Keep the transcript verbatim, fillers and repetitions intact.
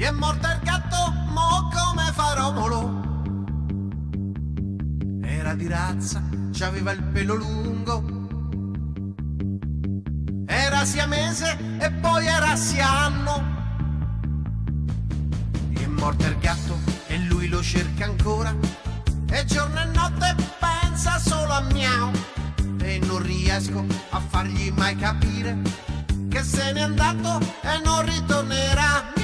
è morto il gatto, mo come farò molo? Era di razza, c'aveva il pelo lungo, era siamese e poi era siano. Gli è morto il gatto e lui lo cerca ancora, e giorno e notte pensa solo a miau. E non riesco a fargli mai capire che se n'è andato e non ritornerà.